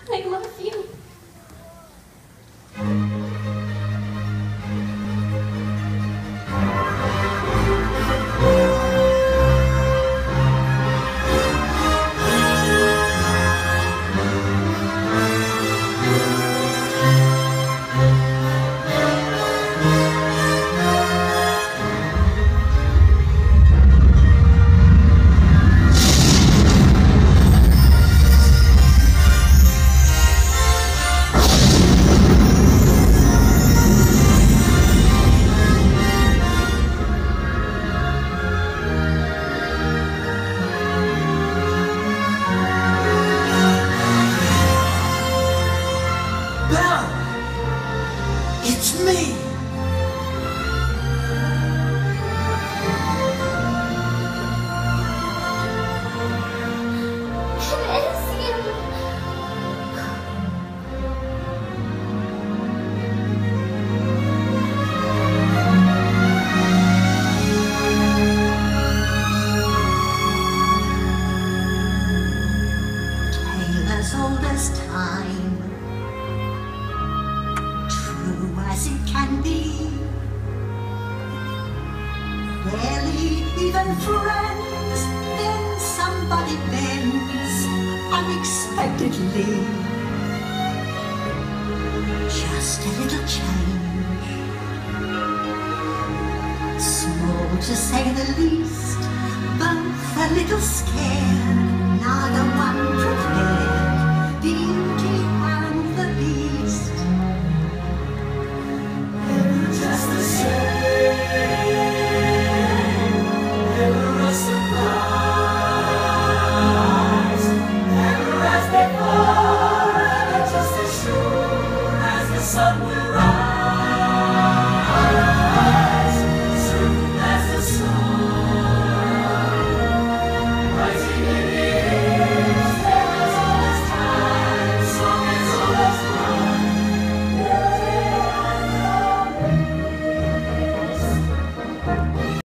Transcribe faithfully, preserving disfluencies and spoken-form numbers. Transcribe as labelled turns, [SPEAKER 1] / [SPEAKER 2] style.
[SPEAKER 1] I love you.
[SPEAKER 2] It's me!
[SPEAKER 1] It is you.
[SPEAKER 2] Tale as old as time, as it can be. Barely even friends, then somebody bends unexpectedly. Just a little change, small to say the least, both a little scared, neither one prepared. Beauty and the Beast. Just the same, never a surprise, never as before, just as sure as the sun will